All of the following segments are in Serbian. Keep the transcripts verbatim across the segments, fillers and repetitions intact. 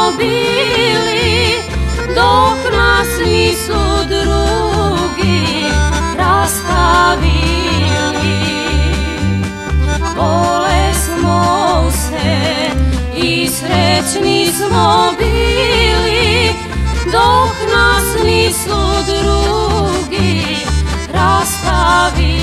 bili, dok nas nisu drugi rastavili. Vole smo se i srećni smo bili, dok nas nisu drugi rastavili.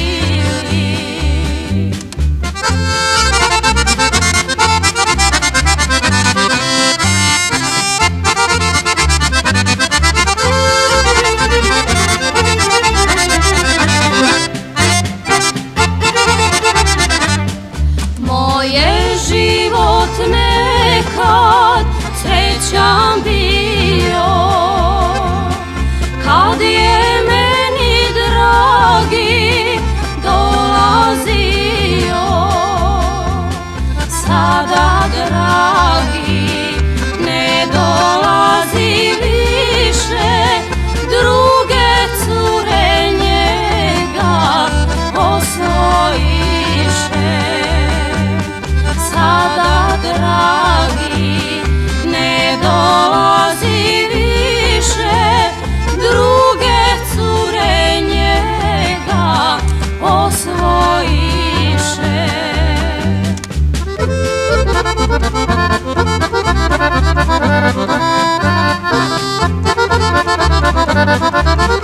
Moj je život nekad srećan bio, kad je meni dragi dolazio. Sada dragi ne dolazi više, druge cure njega osvojiše. Sada dragi ne dolazi više, druge cure njega osvojiše.